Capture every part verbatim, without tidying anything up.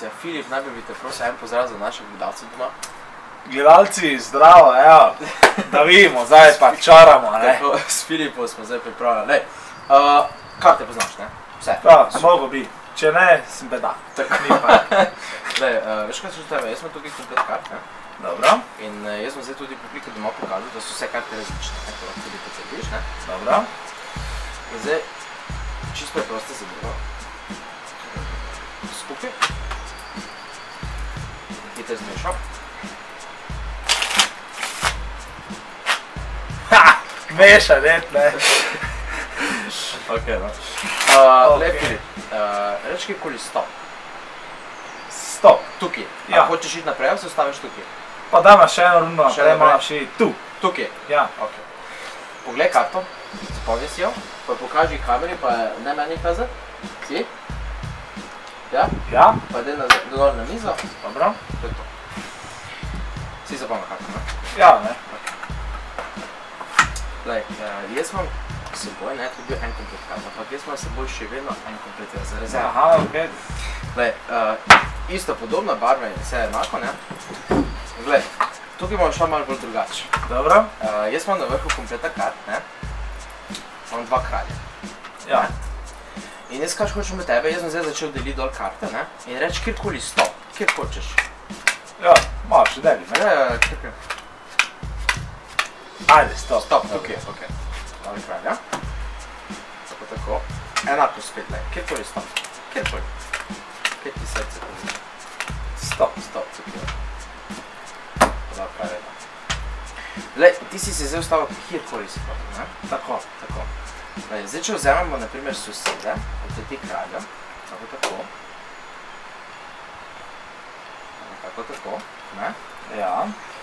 se. Filip, najbolj bi te prosil en pozdrav za naše gledalce doma. Gledalci, zdravo, evo, da vidimo, zdaj pa čaramo, ne. Tako, s Filipom smo zdaj pripravljali. Lej, uh, karte poznaš, ne? Vse. Ja, mogo bi. Če ne, sem bedak. Tako. Ni pa. Lej, uh, veš kaj se že tebe, jaz sem tukaj komplet kart, ne? Dobro. In uh, jaz sem zdaj tudi publiko doma pokazal, da so vse karte različne, ne? To lahko tudi poceliš, ne? Dobro. In zdaj, čisto preprosto zadeva. Skupaj. Hiter zmešal. Ha! Meša, ne, ne. Ok, no. Uh, Lej, Filip, uh, reč kjerkoli stop. Stop. Tukaj. Ja. A hočeš iti naprej, ali se ostaviš tukaj? Pa dajmo še eno rundo, Še naprej naprej? moram še iti tu. Tukaj? Ja. Ok. Poglej karto, zapomni si jo, pa pokaži kameri, pa ne meni kazati. Si? Ja? Ja. Pa idej na, dol na mizo. Dobro. To je to. Si zapomni karto, ne? Ja, ne. Lej, uh, jaz imam seboj, ne, to je bil en komplet kart, ampak jaz imam seboj še vedno en komplet za rezervo. Aha, ok. Glej, uh, isto podobna barva in vse enako, ne? Glej, tukaj imam šla malo bolj drugače. Dobro. Uh, jaz imam na vrhu kompleta kart, ne? Imam dva kralja. Ja. In jaz kaj hočem od tebe, jaz sem zdaj začel deliti dol karte, ne? In reči kjerkoli stop, kjer hočeš. Ja, malo še deli, ne? Ja, ja, kjerkoli. Ajde, stop. Stop, tukaj, ok. Novi kralj, ja? Tako, tako. Enako spet, lej, kjerkoli stop, kjerkoli. Pet ti srce pomeni. Stop. Stop, tukaj. Podal pravilno. Lej, ti si se zdaj ustavil kjerkoli si hotel, ne? Tako. Tako. Lej, zdaj, če vzamemo, na primer, sosede, od te kralja, tako, tako. Tako, tako, ne? Ja.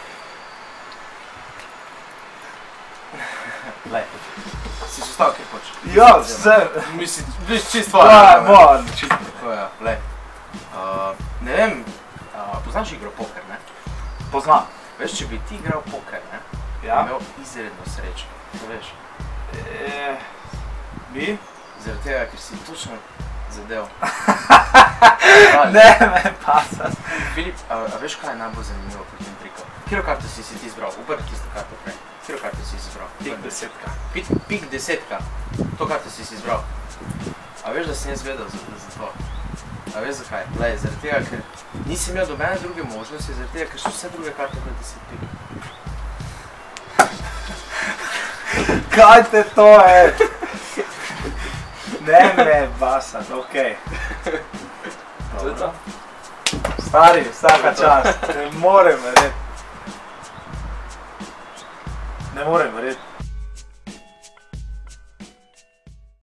Lej, si se ustavil kjer hočeš. Ja, vse. Mislim, viš čist tvoje. Ja, moram, čisto. Tako je, lej. Uh, ne vem, uh, poznaš igro poker, ne? Poznam. Veš, če bi ti igral poker, ne? Ja. Imel izredno srečo, to veš. E, bi? Zaradi tega, ker si točno zadev. Ne me pasas. Filip, a, a veš, kaj je najbolj zanimivo pri tem triku? Kjero karto si si ti izbral? Uprti tisto karto prej. Kjero karto si si izbral? Pik desetka. Pik, pik desetka. To karto si si izbral. A veš, da sem jaz vedel za, za to? A veš zakaj? Lej, zaradi tega, ker nisem imel dobene druge možnosti, zaradi tega, ker so vse druge karte na deset pik. Kaj te to je? Ne me basat, okej. To je to. Stari, vsaka čast. Ne morem verjeti. Ne morem verjeti.